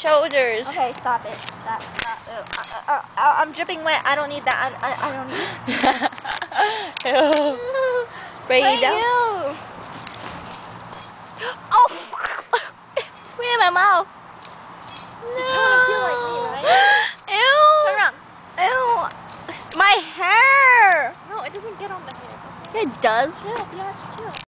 shoulders. Okay, stop it. Stop. I'm dripping wet. I don't need that. I don't need Ew. Spray it down. you. Oh! Where in my mouth? No. You don't want to feel like me, right? Ew. Turn around. Ew. My hair. No, it doesn't get on the hair. Okay? It does. Yeah, chill.